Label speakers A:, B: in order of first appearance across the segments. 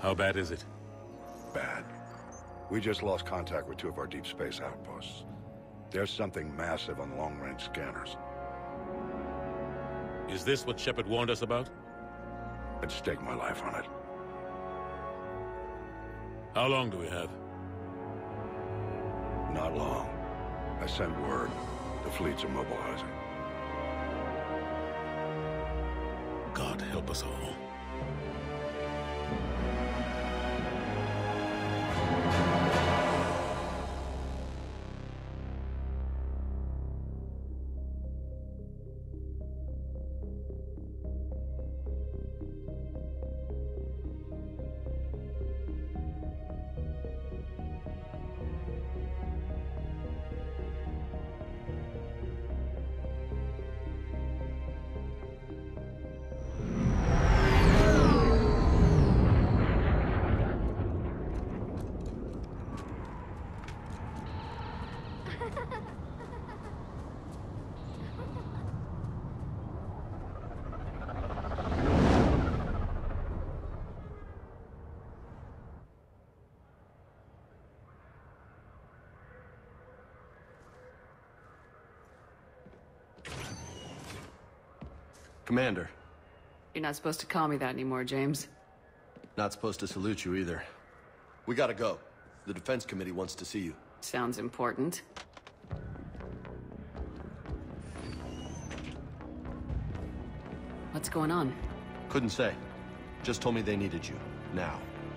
A: How bad is it?
B: Bad. We just lost contact with two of our deep space outposts. There's something massive on the long-range scanners.
A: Is this what Shepard warned us about?
B: I'd stake my life on it.
A: How long do we have?
B: Not long. I sent word. The fleets are mobilizing.
A: God help us all.
C: Commander.
D: You're not supposed to call me that anymore, James.
C: Not supposed to salute you either. We gotta go. The Defense Committee wants to see you.
D: Sounds important. What's going on?
C: Couldn't say. Just told me they needed you. Now.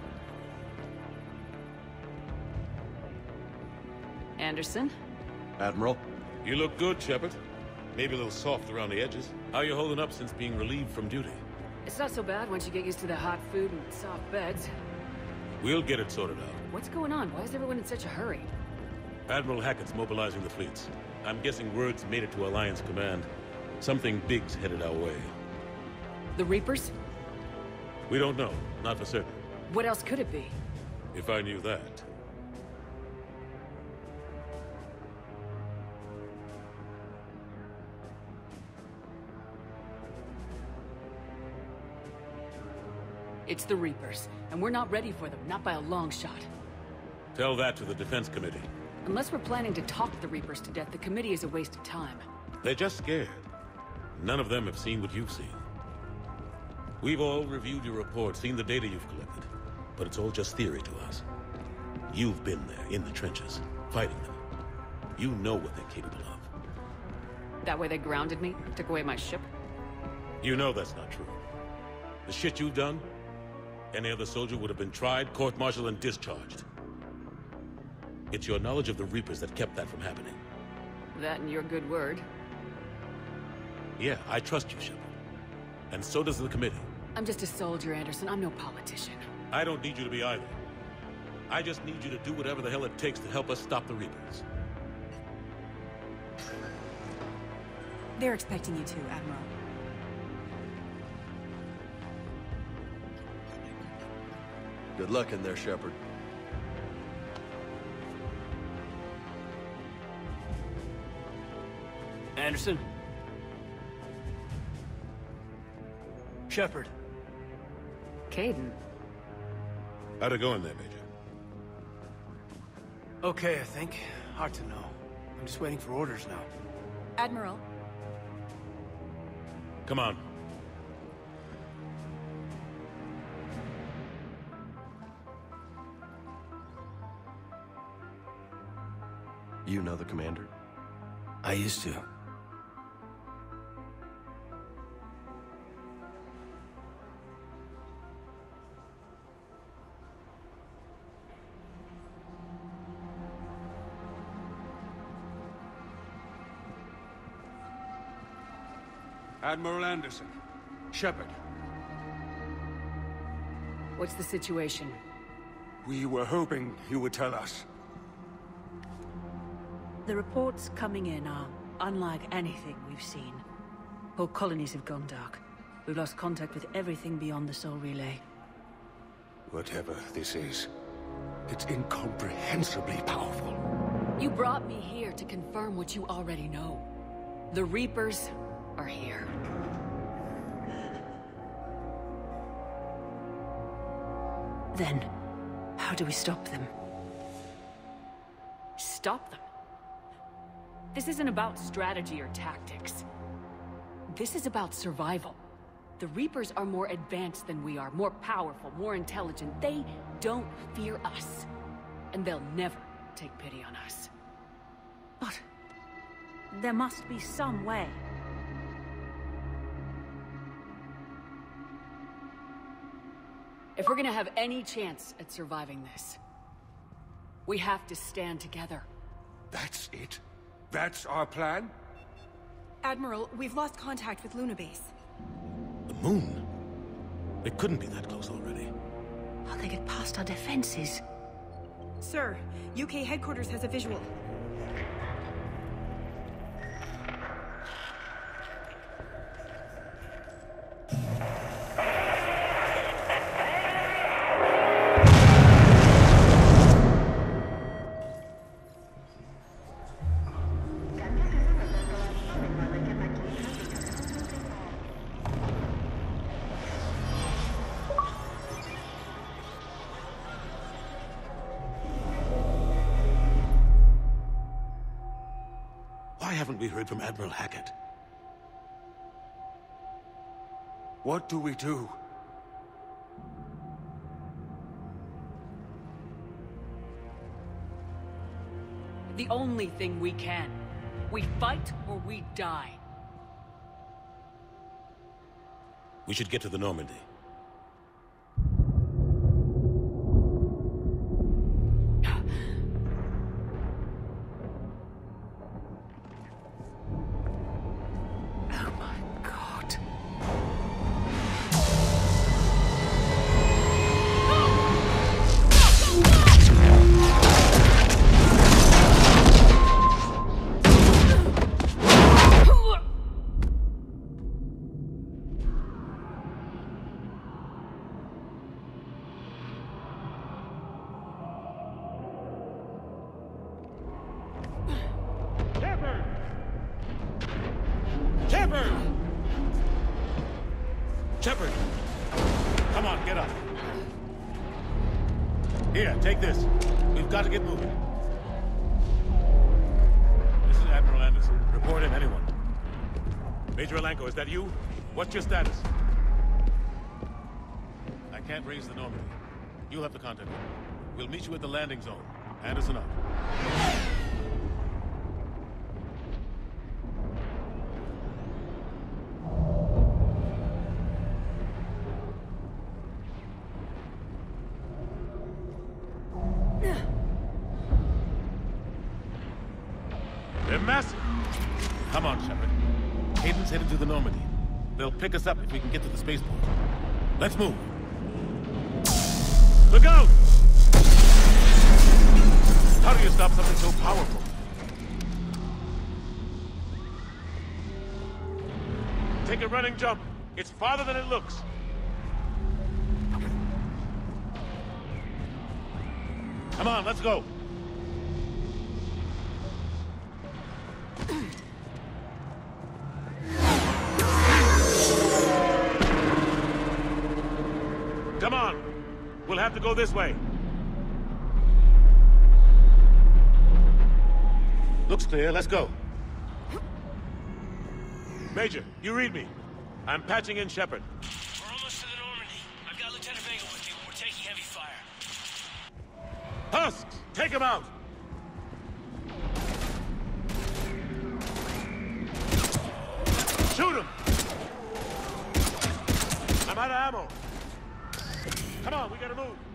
D: Anderson?
C: Admiral?
A: You look good, Shepard. Maybe a little soft around the edges. How you holding up since being relieved from duty?
D: It's not so bad once you get used to the hot food and soft beds.
A: We'll get it sorted out.
D: What's going on? Why is everyone in such a hurry?
A: Admiral Hackett's mobilizing the fleets. I'm guessing word's made it to Alliance Command. Something big's headed our way.
D: The Reapers?
A: We don't know. Not for certain.
D: What else could it be?
A: If I knew that.
D: It's the Reapers, and we're not ready for them, not by a long shot.
A: Tell that to the Defense Committee.
D: Unless we're planning to talk the Reapers to death, the committee is a waste of time.
A: They're just scared. None of them have seen what you've seen. We've all reviewed your report, seen the data you've collected, but it's all just theory to us. You've been there, in the trenches, fighting them. You know what they're capable of.
D: That way they grounded me, took away my ship?
A: You know that's not true. The shit you've done, any other soldier would have been tried, court-martialed, and discharged. It's your knowledge of the Reapers that kept that from happening.
D: That and your good word.
A: Yeah, I trust you, Shepard. And so does the committee.
D: I'm just a soldier, Anderson. I'm no politician.
A: I don't need you to be either. I just need you to do whatever the hell it takes to help us stop the Reapers.
E: They're expecting you to, Admiral.
C: Good luck in there, Shepard.
F: Anderson? Shepard.
D: Kaidan.
A: How'd it go in there, Major?
F: Okay, I think. Hard to know. I'm just waiting for orders now.
E: Admiral.
A: Come on.
C: You know the commander?
F: I used to.
G: Admiral Anderson. Shepard.
D: What's the situation?
G: We were hoping you would tell us.
E: The reports coming in are unlike anything we've seen. Whole colonies have gone dark. We've lost contact with everything beyond the Sol Relay.
G: Whatever this is, it's incomprehensibly powerful.
D: You brought me here to confirm what you already know. The Reapers are here.
E: Then, how do we stop them?
D: Stop them. This isn't about strategy or tactics. This is about survival. The Reapers are more advanced than we are, more powerful, more intelligent. They don't fear us. And they'll never take pity on us.
E: But there must be some way.
D: If we're gonna have any chance at surviving this, we have to stand together.
G: That's it? That's our plan?
H: Admiral, we've lost contact with Luna Base.
A: The moon? It couldn't be that close already.
E: How'd they get past our defenses?
H: Sir, UK headquarters has a visual.
A: Why haven't we heard from Admiral Hackett?
G: What do we do?
D: The only thing we can. We fight or we die.
A: We should get to the Normandy. Shepard! Come on, get up. Here, take this. We've got to get moving. This is Admiral Anderson. Report in, anyone. Major Alanko, is that you? What's your status? I can't raise the Normandy. You'll have to contact me. We'll meet you at the landing zone. Anderson out. They're massive. Come on, Shepard. Hayden's headed to the Normandy. They'll pick us up if we can get to the spaceport. Let's move. Look out! How do you stop something so powerful? Take a running jump. It's farther than it looks. Come on, let's go. Come on. We'll have to go this way. Looks clear. Let's go. Major, you read me. I'm patching in Shepard.
I: We're almost to the Normandy. I've got Lieutenant Vega with you. We're taking heavy fire.
A: Husks, take him out. Shoot him. I'm out of ammo. Come on, we gotta move.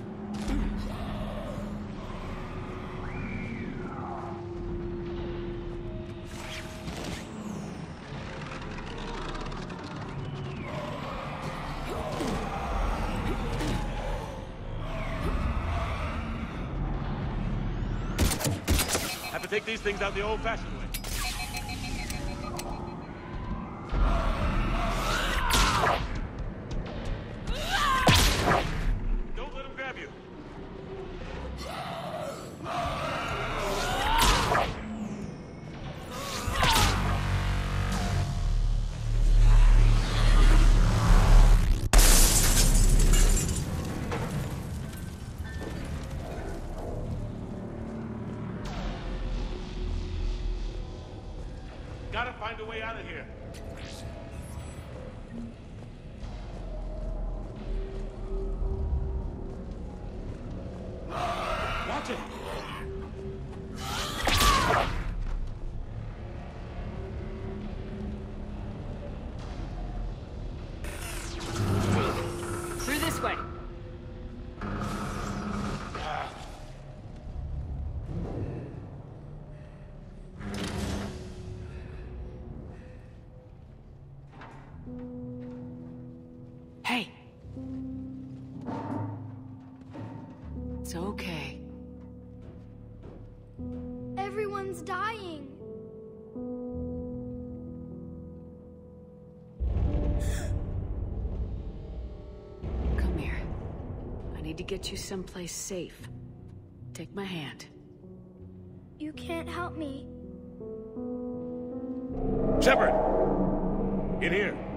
A: Have to take these things out the old-fashioned way. Don't let him grab you.
G: here! Watch it!
D: Through this way. Hey. It's okay.
J: Everyone's dying.
D: Come here. I need to get you someplace safe. Take my hand.
J: You can't help me.
A: Shepard! In here.